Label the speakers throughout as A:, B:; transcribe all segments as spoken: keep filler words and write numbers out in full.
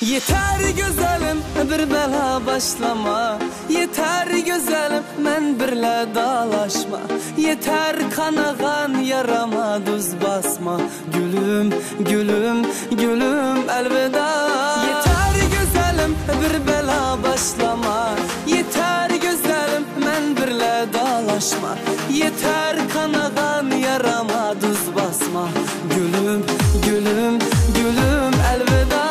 A: Yeter güzelim bir bela başlama, yeter güzelim men birle dalaşma, yeter kanagan yarama duz basma, gülüm gülüm gülüm elveda. Yeter güzelim bir bela başlama, yeter güzelim men birle dalaşma, yeter kanagan yarama duz basma, gülüm gülüm gülüm elveda.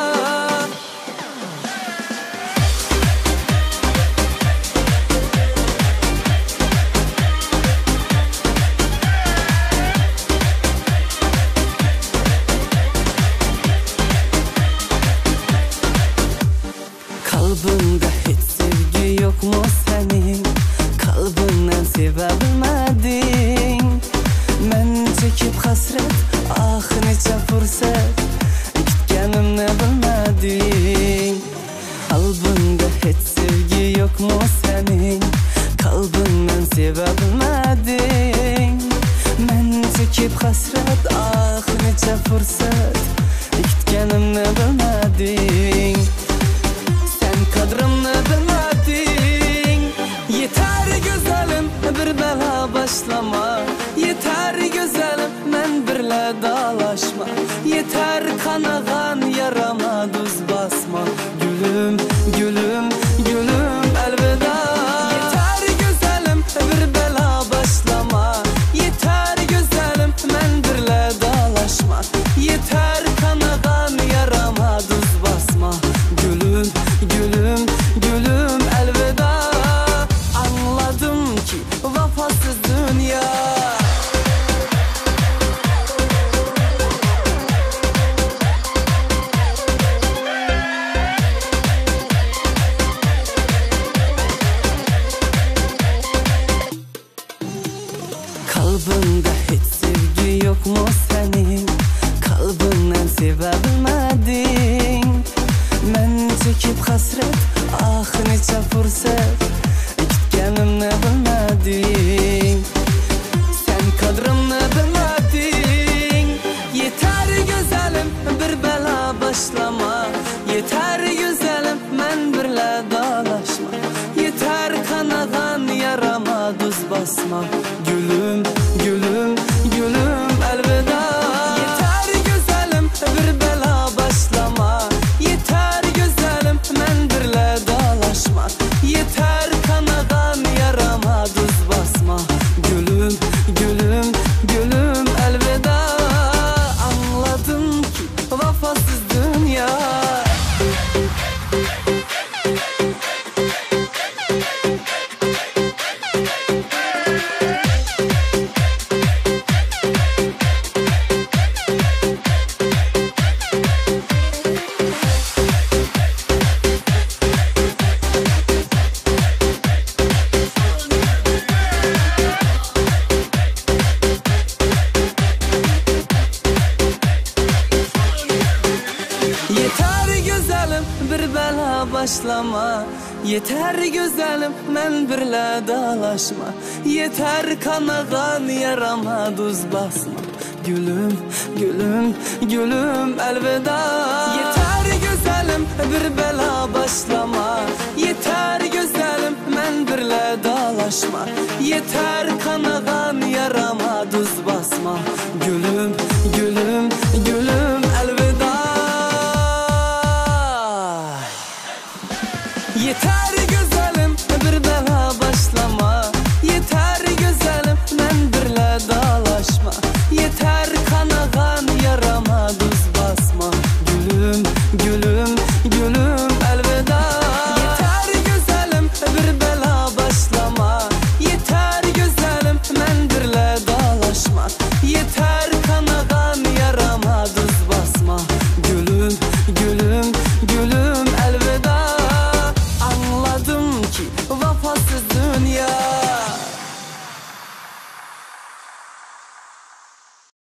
A: Kalbinde hiç sevgi yok mu senin? Kalbinden sevebilmedin. Men çekip hasret, ah neçe fırsat gitkenimni bilmedin. Kalbinde hiç sevgi yok mu senin? Kalbinden sevebilmedin. Men çekip hasret, ah neçe fırsat gitkenimni bilmedin. Kadrımını bilmedin. Yeter güzelim bir bela başlama, yeter güzelim men birle dalaşma, yeter kanagan yarama duz basma, gülüm gülüm gülüm elveda. Yeter güzelim bir bela başlama, yeter güzelim men birle dalaşma, yeter kanagan yarama duz basma, gülüm gülüm gülüm elveda. Anladım ki vefasız dünya. Kalbinde hiç sevgi yok mu senin? Kalbinden sevebilmedin. Men çekip hasret, ah neçe fırsat gitkenimni bilmedin. Sen kadrımni bilmedin. Yeter güzelim bir bela başlama, yeter güzelim men birle dalaşma, yeter kanagan yarama duz basma, gülüm gülüm gülüm elveda. Yeter güzelim bir bela başlama, yeter güzelim men birle dalaşma, yeter kanagan yarama duz basma, gülüm gülüm gülüm elveda. Anladım ki vefasız dünya. Yeter güzelim bir bela başlama, yeter güzelim men birle dalaşma, yeter kanagan yarama duz basma, gülüm gülüm gülüm elveda. Yeter güzelim bir bela başlama, yeter güzelim men birle dalaşma, yeter kanagan yarama duz basma, gülüm gülüm gülüm elveda. Yeter